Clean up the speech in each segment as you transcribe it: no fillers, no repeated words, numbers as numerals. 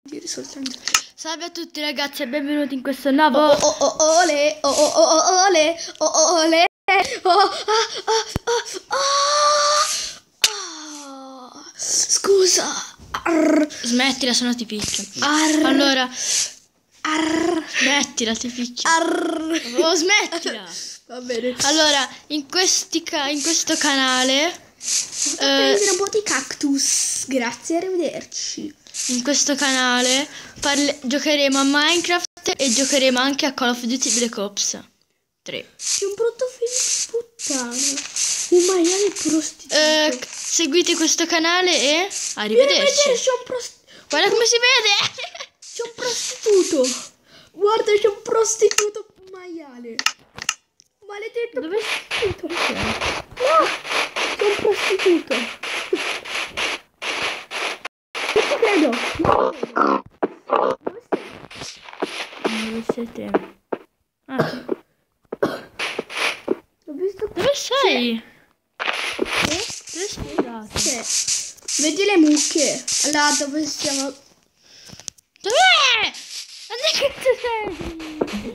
dire soltanto. Salve a tutti ragazzi e benvenuti in questo nuovo Ole, ole, ole. Scusa. Smettila, se no ti picchio. Allora smettila, ti picchio. Oh, smettila. Va bene. Allora, in questo canale Prendere un po' di cactus. Grazie, arrivederci. in questo canale giocheremo a Minecraft e giocheremo anche a Call of Duty Black Ops 3. C'è un brutto figlio di puttana. Un maiale prostituto. Seguite questo canale e arrivederci. Guarda come si vede. C'è un prostituto. Guarda, c'è un prostituto maiale. Maledetto. Dove prostituto. No, c'è un prostituto. Non ci credo. Dove siete? Ah. Ho visto Dove sei? Dove sei andato? Vedi le mucche. Là dove siamo. Dov'è? Dove cazzo sei?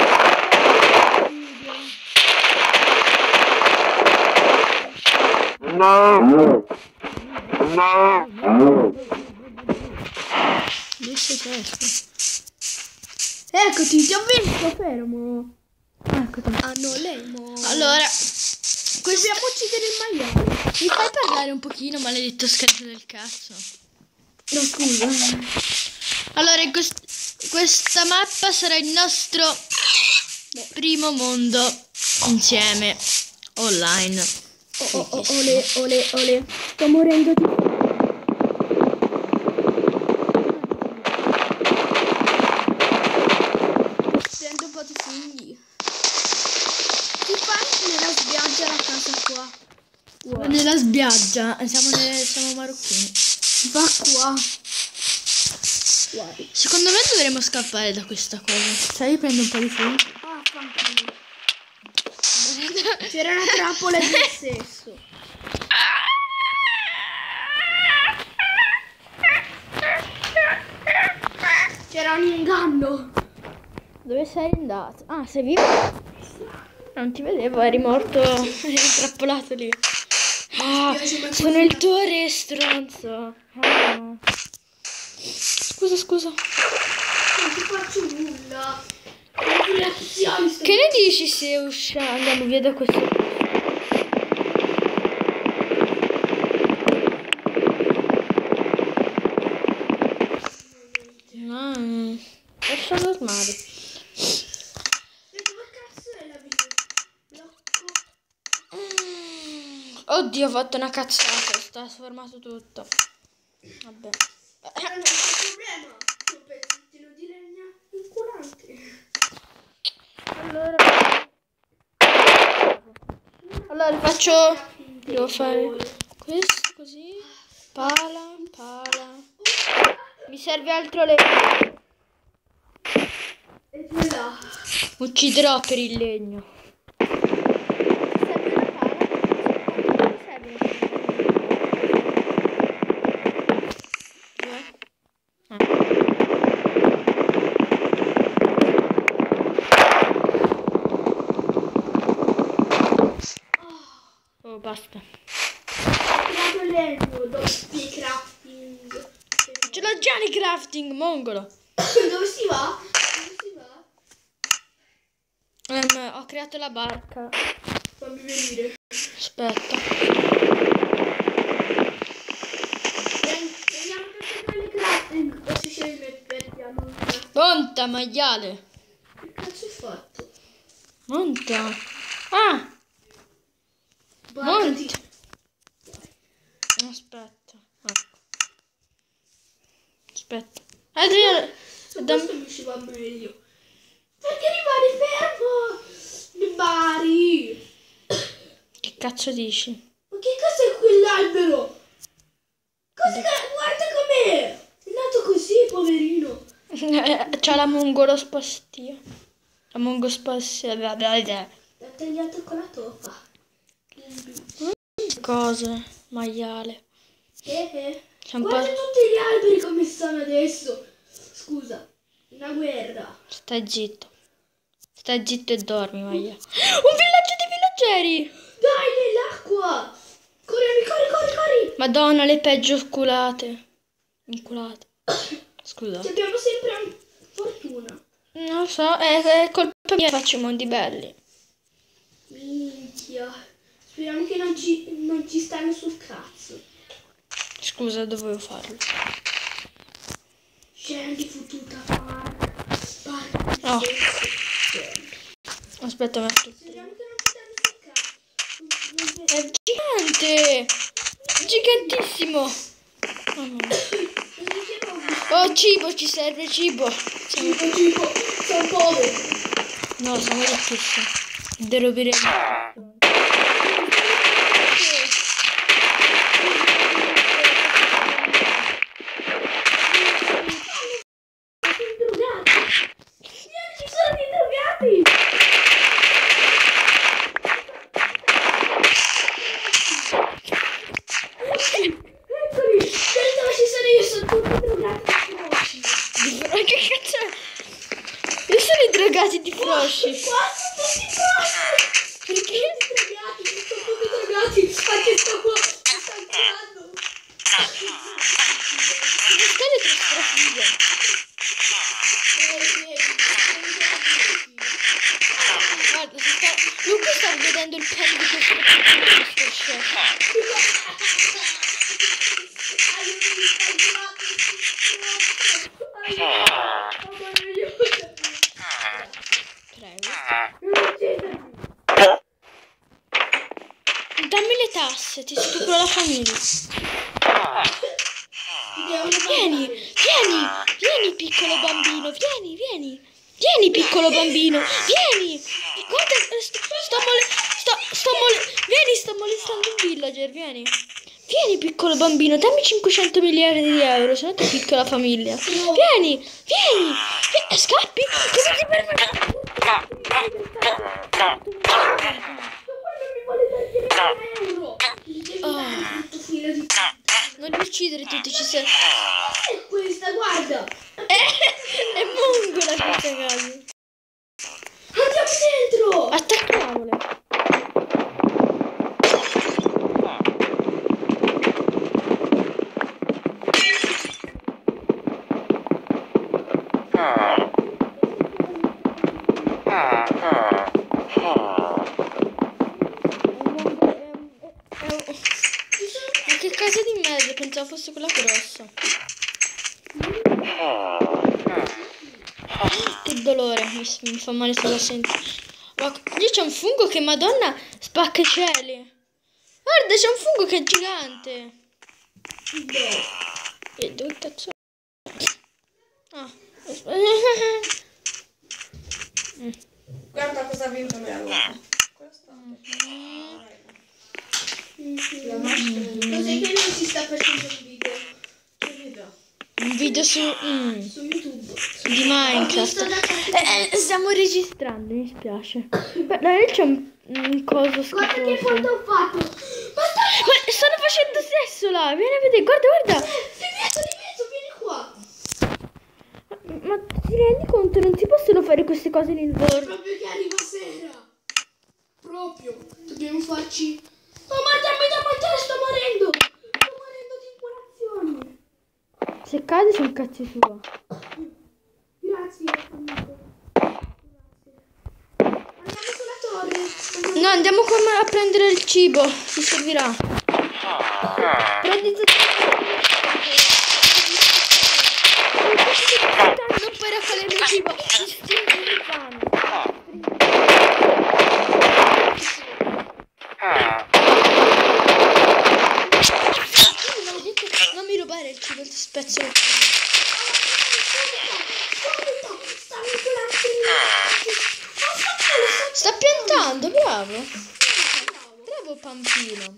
Dove sei questo? Eccoti, ti ho visto, fermo. Eccoti. Ah no, lei mo. Allora, dobbiamo uccidere il maiale. mi fai parlare un pochino, maledetto scarico del cazzo? No, scusa. Allora, questa mappa sarà il nostro primo mondo insieme online. Ole. Sto morendo di prendo un po' di funghi. Ti fai nella spiaggia la casa qua? Qua. Nella spiaggia, siamo marocchini. Va qua. Guarda. Secondo me dovremmo scappare da questa cosa. Sai, io prendo un po' di funghi. Ah, fanculo. C'era una trappola di sesso. C'era un inganno. Dove sei andato? Ah, sei vivo? Non ti vedevo, eri morto, eri intrappolato lì. Ah, sono il tuo re, stronzo. Ah. Scusa. Non ti faccio nulla. Che ne dici se andiamo via da questo? No, lascia normale. Dove cazzo è la via? Blocco. Oddio, ho fatto una cazzata, sta sformato tutto. Vabbè. Non è il problema. Un pezzettino di legna inculante. Allora faccio. Devo fare questo così. Pala. Mi serve altro legno. E tu là. Ucciderò per il legno. Oh, basta. Ho legno, doppi crafting. Ce l'ho già di crafting, mongolo. Dove si va? Ho creato la barca. Fammi venire. Aspetta. Vediamo che fare il crafting. Così scegli e perdiamo il crafting. Monta, maiale. Che cazzo hai fatto? Monta. Ah, Barcati. aspetta. Ecco. Aspetta. Adriano, Questo mi usciva meglio. Perché rimani fermo? Mi bari. che cazzo dici? Ma che cos'è quell'albero? Guarda com'è. È nato così, poverino. C'ha la mongolospastia. La mongospasia. L'ha tagliato con la toppa. Cose, maiale. C'è un Guarda tutti gli alberi come stanno adesso. una guerra. Stai zitto. Stai zitto e dormi, Maia. Un villaggio di villaggieri! Dai, nell'acqua! Corri! Madonna, le peggio sculate. Inculate. Scusa. Abbiamo sempre fortuna. Non lo so, è colpa mia, faccio i mondi belli. Minchia. Speriamo che non ci stanno sul cazzo. Scusa, dovevo farlo. Scendi fottuta parca. Oh. Aspetta, metto. Speriamo che non ci stanno sul cazzo. È gigante! Gigantissimo! Oh, no. Oh, cibo, ci serve cibo. Cibo, sono povero. No, siamo ricchissimi. Deroberemo. Ci sono dei drogati. Eccoli, dove ci sono io? Sono tutti drogati di froci. Che cazzo è? Io sono i drogati di frosci. Qua sono tutti froci. Perché? Sono tutti drogati. Anche sto qua mi sta ancorando. Come sta le tue strafighe? Guarda, Luca sta vedendo il pen di questo chef. Dammi le tasse, ti stupro la famiglia. Vieni piccolo bambino, vieni piccolo bambino, vieni. Guarda, sta molestando un villager, vieni. Vieni piccolo bambino, dammi 500 miliardi di euro, se no ti picco la famiglia. Vieni. Scappi? Come ti permetti? Non li uccidere tutti, ci sei. E questa, guarda. È mongola questa casa. Andiamo dentro. Attacchiamole. Ma che casa di merda, pensavo fosse quella grossa. Che dolore, mi fa male sulla sento. Ma lì c'è un fungo che, madonna, spacca i cieli. Guarda, c'è un fungo che è gigante. E dove cazzo? Ah. Guarda cosa vinto me allora. La maschera Lo sai che non si sta facendo un video? Che vedo? Un video su Su YouTube. di Minecraft. Stiamo registrando, mi spiace. Guarda, lì c'è un coso Guarda che schifoso. foto ho fatto. Ma stanno facendo sesso là, vieni a vedere, guarda. Di mezzo, vieni qua. Ma ti rendi conto? Non si possono fare queste cose nell'inverno. Proprio che arriva sera. Proprio. Dobbiamo farci... Oh, ma dammi da mangiare, sto morendo. Sto morendo di impolazioni. Se cade c'è un cazzo suo. Grazie, amico. Grazie. Andiamo sulla torre. No, andiamo a prendere il cibo, ci servirà. Prendi tutto. Non puoi raccogliere il cibo, ti stringi il pane. Non mi rubare il cibo, ti spezzo il cibo. Sta piantando, bravo. Bravo Pampino.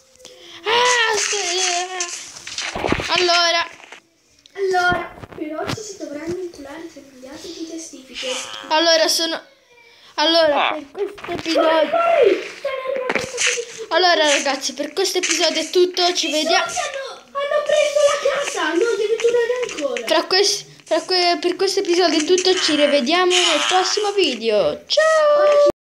Allora, però ci si dovranno inculare 3 miliardi di testifiche. per questo episodio. Allora ragazzi, per questo episodio è tutto, ci vediamo. Hanno preso la casa, no, deve durare ancora. Per questo episodio è tutto, ci rivediamo nel prossimo video. Ciao!